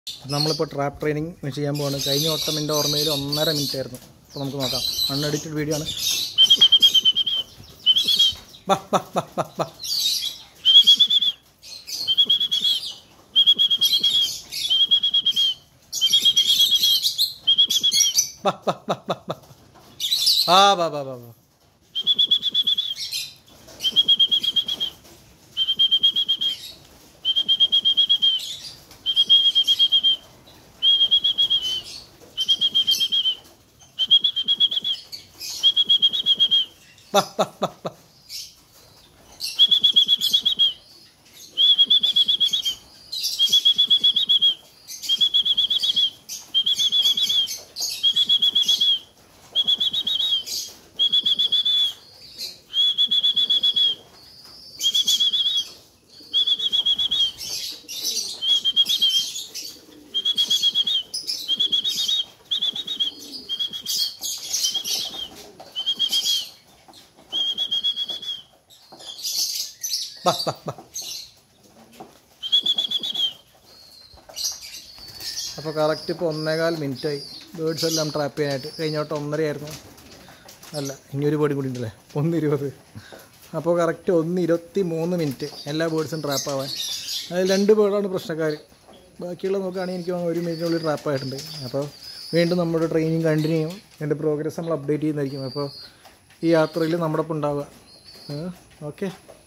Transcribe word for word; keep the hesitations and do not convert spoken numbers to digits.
നമ്മളിപ്പോൾ trap training ചെയ്യാൻ പോവാണ്. കഴിഞ്ഞ വട്ടം എൻ്റെ ഓർമ്മയിൽ ഒന്നര മിനിറ്റ് ആയിരുന്നു. അപ്പോൾ നമുക്ക് നോക്കാം. അൺഎഡിറ്റഡ് വീഡിയോ ആണ്. ബാ ബാ ബാ ബാ ബാ ബാ ബാ ബാ ബാ ബാ ആ ബാ ബാ ബാ ബാ Bah, bah, bah, bah. Bah, bah, bah. അപ്പോൾ കറക്റ്റ് ഇപ്പോൾ ഒന്നേകാൽ മിനിറ്റായി ബേഡ്സ് എല്ലാം ട്രാപ്പ് ചെയ്യാനായിട്ട്. കഴിഞ്ഞ വട്ടം ഒന്നരയായിരുന്നു. അല്ല, ഇനിയൊരു ബേർഡും കൂടി ഉണ്ടല്ലേ, ഒന്ന് ഇരുപത്. അപ്പോൾ കറക്റ്റ് ഒന്ന് ഇരുപത്തി മൂന്ന് മിനിറ്റ് എല്ലാ ബേഡ്സും ട്രാപ്പ് ആവാൻ. അതിൽ രണ്ട് ബേർഡാണ് പ്രശ്നക്കാർ. ബാക്കിയുള്ള നോക്കുകയാണെങ്കിൽ എനിക്ക് ഒരു മിനിറ്റിനുള്ളിൽ ട്രാപ്പ് ആയിട്ടുണ്ട്. അപ്പോൾ വീണ്ടും നമ്മുടെ ട്രെയിനിങ് കണ്ടിന്യൂ ചെയ്യും. എൻ്റെ പ്രോഗ്രസ് നമ്മൾ അപ്ഡേറ്റ് ചെയ്യുന്നതായിരിക്കും. അപ്പോൾ ഈ യാത്രയിൽ നമ്മുടെ ഒപ്പം ഉണ്ടാവുക. ഓക്കെ.